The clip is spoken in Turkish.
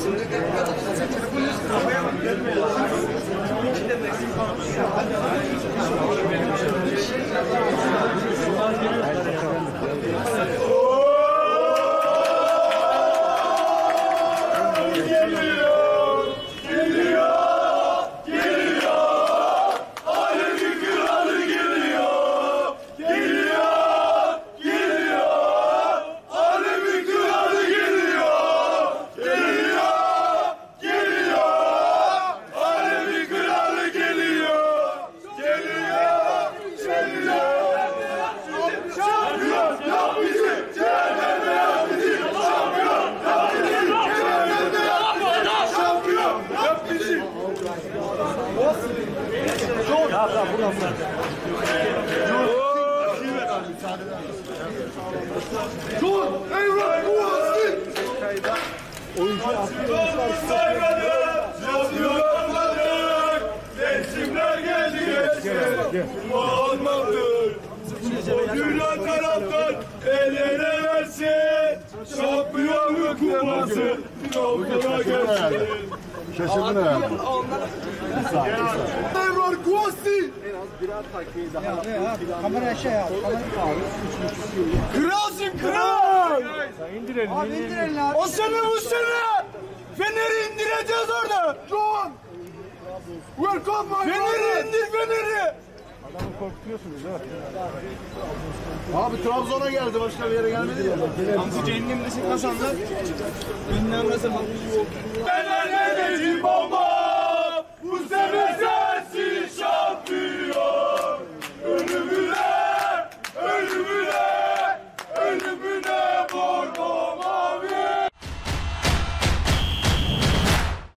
Dünya taraftan el ele versin. Şampiyonluk kupası Trabzon'a gelsin. Şaşırdın herhalde. Evrar Kuasi. Kamera şey yap. Kralsın kral. İndirelim. Abi indirelim abi. O sene bu sene. Fener'i indireceğiz orada. John. Welcome my Fener'i indir Fener'i. Adamı korkutuyorsunuz ha. Abi Trabzon'a geldi, başka bir yere gelmedi ya. Hamsi Cengiz'in kazandı. Ünlem ne zaman?